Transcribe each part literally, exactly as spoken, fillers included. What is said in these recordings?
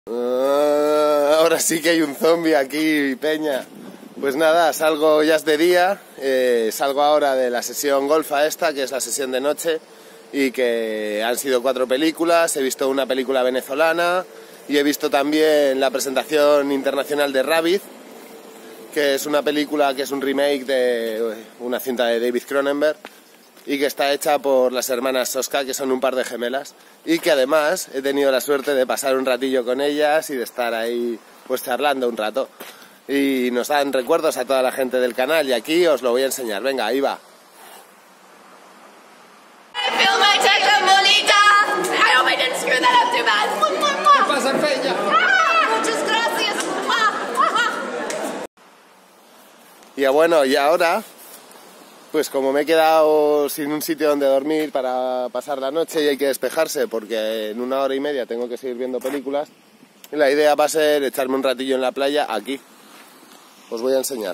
Uh, ahora sí que hay un zombie aquí, peña. Pues nada, salgo, ya es de día, eh, salgo ahora de la sesión golfa esta, que es la sesión de noche, y que han sido cuatro películas. He visto una película venezolana y he visto también la presentación internacional de Rabid, que es una película que es un remake de una cinta de David Cronenberg y que está hecha por las hermanas Soska, que son un par de gemelas, y que además he tenido la suerte de pasar un ratillo con ellas y de estar ahí pues charlando un rato. Y nos dan recuerdos a toda la gente del canal y aquí os lo voy a enseñar. Venga, ahí va. ¿Qué pasa, Peña? Muchas gracias. Y bueno, y ahora, pues como me he quedado sin un sitio donde dormir para pasar la noche y hay que despejarse porque en una hora y media tengo que seguir viendo películas, la idea va a ser echarme un ratillo en la playa aquí. Os voy a enseñar.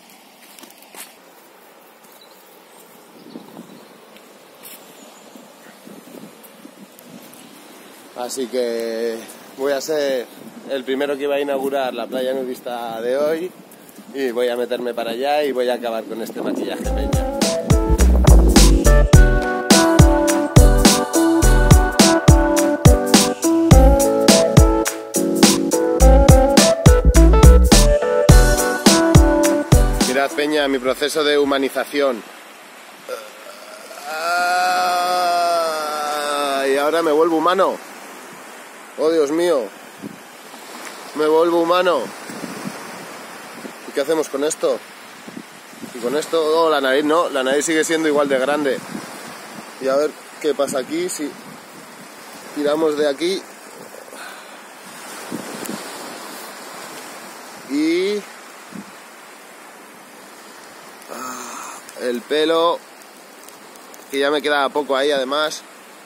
Así que voy a ser el primero que va a inaugurar la playa nudista de hoy y voy a meterme para allá y voy a acabar con este maquillaje, peña. Mirad, peña, mi proceso de humanización. Ah, y ahora me vuelvo humano. Oh, Dios mío. Me vuelvo humano. ¿Y qué hacemos con esto? Y con esto... Oh, la nariz no. La nariz sigue siendo igual de grande. Y a ver qué pasa aquí. Si tiramos de aquí. Y... el pelo, que ya me queda poco ahí además.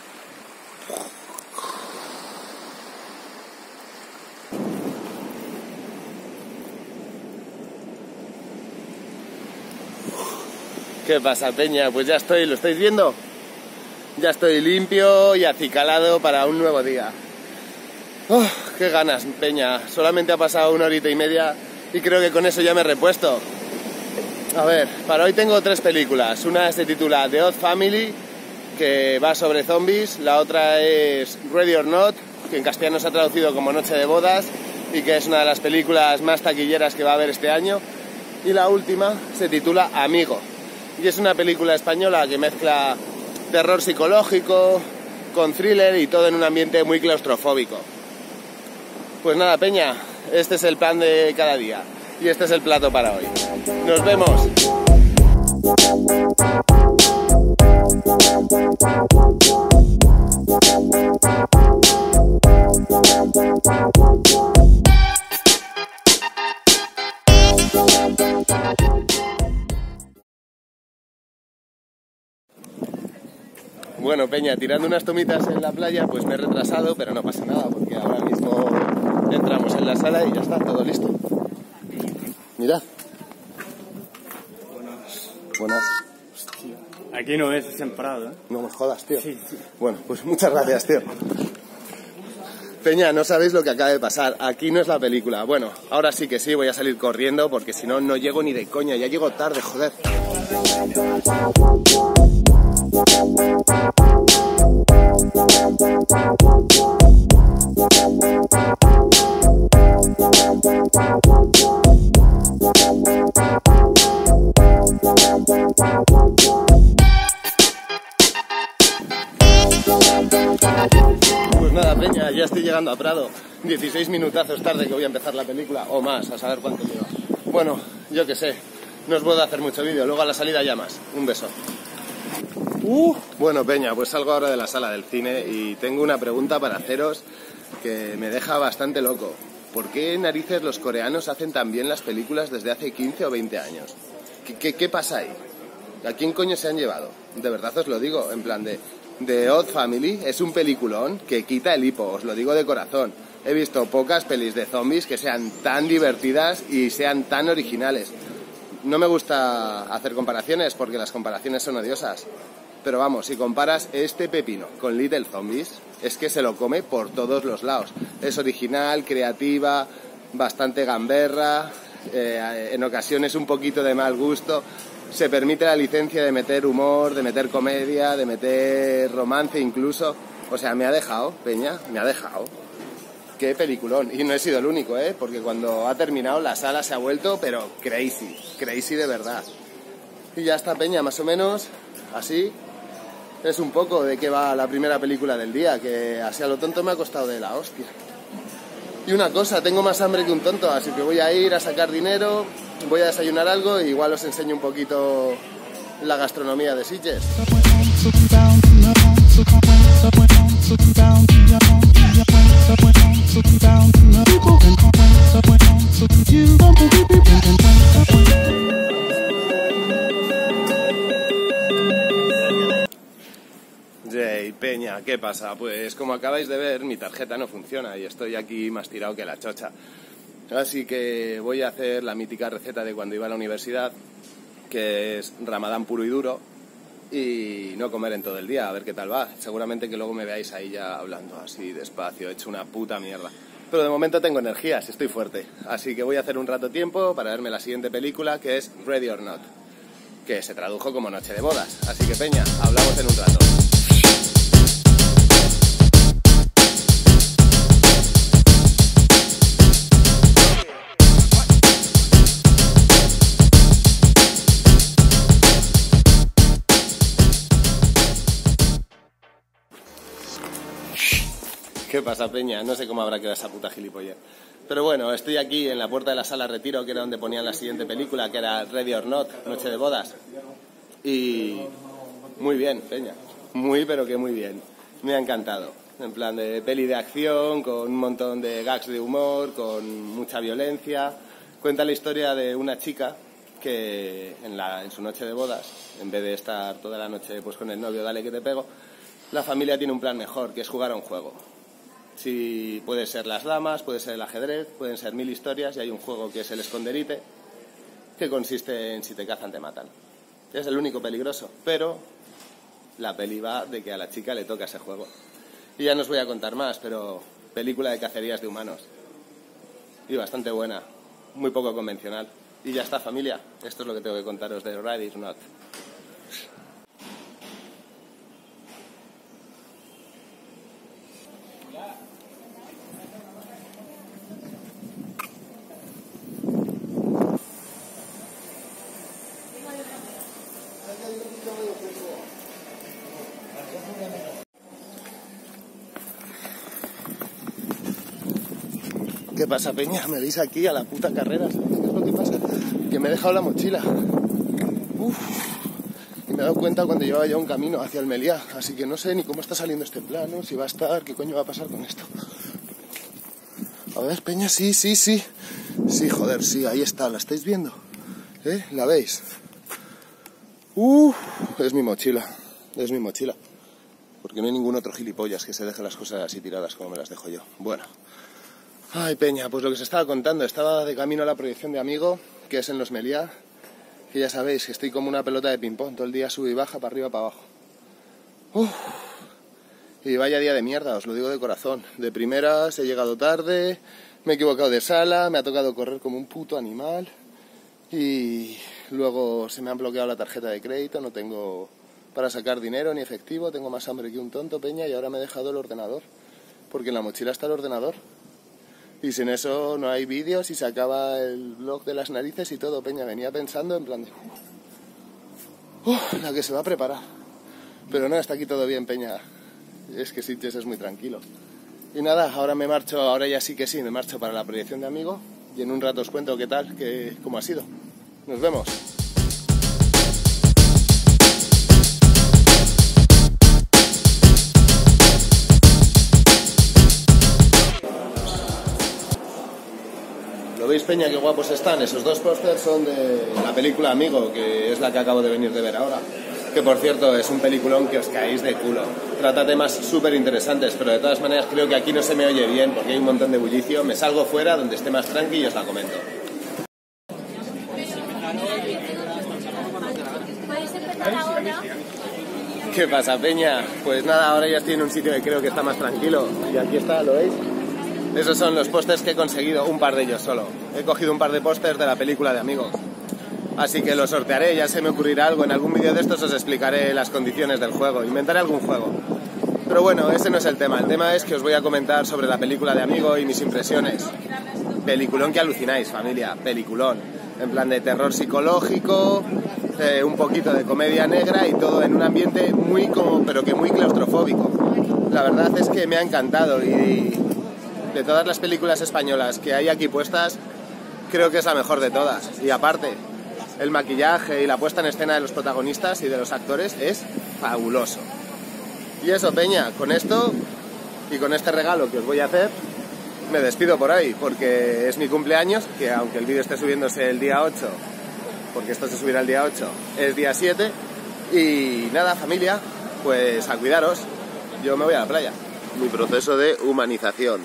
¿Qué pasa, peña? Pues ya estoy, ¿lo estáis viendo? Ya estoy limpio y acicalado para un nuevo día. Oh, qué ganas, peña. Solamente ha pasado una horita y media y creo que con eso ya me he repuesto. A ver, para hoy tengo tres películas. Una se titula The Odd Family, que va sobre zombies. La otra es Ready or Not, que en castellano se ha traducido como Noche de Bodas y que es una de las películas más taquilleras que va a haber este año. Y la última se titula Amigo, y es una película española que mezcla terror psicológico con thriller y todo en un ambiente muy claustrofóbico. Pues nada, peña, este es el plan de cada día. Y este es el plato para hoy. ¡Nos vemos! Bueno, peña, tirando unas tomitas en la playa, pues me he retrasado, pero no pasa nada, porque ahora mismo entramos en la sala y ya está, todo listo. Mirad. Buenas. Buenas. Hostia. Aquí no es, es en Prado, ¿eh? No me jodas, tío. Sí, sí. Bueno, pues muchas gracias, tío. Peña, no sabéis lo que acaba de pasar. Aquí no es la película. Bueno, ahora sí que sí, voy a salir corriendo porque si no, no llego ni de coña. Ya llego tarde, joder. Pues nada, peña, ya estoy llegando a Prado. dieciséis minutazos tarde que voy a empezar la película, o más, a saber cuánto lleva. Bueno, yo qué sé, no os puedo hacer mucho vídeo, luego a la salida ya más. Un beso. Uh, bueno, peña, pues salgo ahora de la sala del cine y tengo una pregunta para haceros que me deja bastante loco. ¿Por qué narices los coreanos hacen tan bien las películas desde hace quince o veinte años? ¿Qué, qué, qué pasa ahí? ¿A quién coño se han llevado? De verdad os lo digo, en plan de... The Odd Family es un peliculón que quita el hipo, os lo digo de corazón. He visto pocas pelis de zombies que sean tan divertidas y sean tan originales. No me gusta hacer comparaciones porque las comparaciones son odiosas, Pero vamos, si comparas este pepino con Little Zombies, es que se lo come por todos los lados. Es original, creativa, bastante gamberra, eh, en ocasiones un poquito de mal gusto. Se permite la licencia de meter humor, de meter comedia, de meter romance incluso. O sea, me ha dejado, Peña, me ha dejado. Qué peliculón. Y no he sido el único, ¿eh? Porque cuando ha terminado la sala se ha vuelto, pero crazy, crazy de verdad. Y ya está, Peña, más o menos así. Es un poco de qué va la primera película del día, que así a lo tonto me ha costado de la hostia. Y una cosa, tengo más hambre que un tonto, así que voy a ir a sacar dinero, voy a desayunar algo y igual os enseño un poquito la gastronomía de Sitges. Yay, Peña, ¿qué pasa? Pues como acabáis de ver, mi tarjeta no funciona y estoy aquí más tirado que la chocha. Así que voy a hacer la mítica receta de cuando iba a la universidad, que es ramadán puro y duro, y no comer en todo el día, a ver qué tal va. Seguramente que luego me veáis ahí ya hablando así despacio, hecho una puta mierda. Pero de momento tengo energías, estoy fuerte. Así que voy a hacer un rato tiempo para verme la siguiente película, que es Ready or Not, que se tradujo como Noche de Bodas. Así que, Peña, hablamos en un rato. ¿Qué pasa, Peña? No sé cómo habrá quedado esa puta gilipollez. Pero bueno, estoy aquí en la puerta de la sala Retiro, que era donde ponían la siguiente película, que era Ready or Not, Noche de Bodas. Y muy bien, Peña. Muy, pero que muy bien. Me ha encantado. En plan de peli de acción, con un montón de gags de humor, con mucha violencia. Cuenta la historia de una chica que en, la, en su noche de bodas, en vez de estar toda la noche pues con el novio, dale que te pego, la familia tiene un plan mejor, que es jugar a un juego. Si puede ser las damas, puede ser el ajedrez, pueden ser mil historias, y hay un juego que es el esconderite, que consiste en si te cazan te matan. Es el único peligroso, pero la peli va de que a la chica le toca ese juego. Y ya no os voy a contar más, pero película de cacerías de humanos. Y bastante buena, muy poco convencional. Y ya está, familia, esto es lo que tengo que contaros de Ready or Not. ¿Qué pasa, Peña? Me veis aquí a la puta carrera, ¿sabes qué es lo que pasa? Que me he dejado la mochila. Uf. Y me he dado cuenta cuando llevaba ya un camino hacia el Meliá, así que no sé ni cómo está saliendo este plano, si va a estar, qué coño va a pasar con esto. A ver, Peña, sí, sí, sí. Sí, joder, sí, ahí está, ¿la estáis viendo? ¿Eh? ¿La veis? Uf, es mi mochila, es mi mochila. Porque no hay ningún otro gilipollas que se deje las cosas así tiradas como me las dejo yo. Bueno. Ay, Peña, pues lo que os estaba contando, estaba de camino a la proyección de Amigo, que es en Los Meliá, que ya sabéis que estoy como una pelota de ping-pong, todo el día sube y baja, para arriba, para abajo. Uf. Y vaya día de mierda, os lo digo de corazón. De primeras he llegado tarde, me he equivocado de sala, me ha tocado correr como un puto animal y luego se me ha bloqueado la tarjeta de crédito, no tengo para sacar dinero ni efectivo, tengo más hambre que un tonto, Peña, y ahora me he dejado el ordenador, porque en la mochila está el ordenador. Y sin eso no hay vídeos y se acaba el blog de las narices y todo, Peña. Venía pensando en plan de... Uh, uh, la que se va a preparar. Pero no, está aquí todo bien, Peña. Es que Sitges es muy tranquilo. Y nada, ahora me marcho, ahora ya sí que sí, me marcho para la proyección de Amigo. Y en un rato os cuento qué tal, qué, cómo ha sido. Nos vemos. ¿Lo veis, Peña? Qué guapos están. Esos dos pósters son de la película Amigo, que es la que acabo de venir de ver ahora. Que, por cierto, es un peliculón que os caéis de culo. Trata temas súper interesantes, pero de todas maneras creo que aquí no se me oye bien porque hay un montón de bullicio. Me salgo fuera donde esté más tranqui y os la comento. ¿Puedes empezar ahora? ¿Qué pasa, peña? Pues nada, ahora ya estoy en un sitio que creo que está más tranquilo. Y aquí está, ¿lo veis? Esos son los pósters que he conseguido, un par de ellos solo. He cogido un par de pósters de la película de Amigos. Así que los sortearé, ya se me ocurrirá algo. En algún vídeo de estos os explicaré las condiciones del juego. Inventaré algún juego. Pero bueno, ese no es el tema. El tema es que os voy a comentar sobre la película de Amigo y mis impresiones. Peliculón que alucináis, familia. Peliculón. En plan de terror psicológico, eh, un poquito de comedia negra y todo en un ambiente muy como, pero que muy claustrofóbico. La verdad es que me ha encantado y de todas las películas españolas que hay aquí puestas, creo que es la mejor de todas. Y aparte, el maquillaje y la puesta en escena de los protagonistas y de los actores es fabuloso. Y eso, peña, con esto y con este regalo que os voy a hacer, me despido por ahí, porque es mi cumpleaños, que aunque el vídeo esté subiéndose el día ocho, porque esto se subirá el día ocho, es día siete, y nada, familia, pues a cuidaros, yo me voy a la playa. Mi proceso de humanización,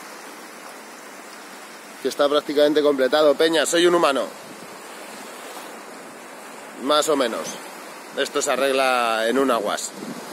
que está prácticamente completado, peña, soy un humano, más o menos, esto se arregla en un aguas.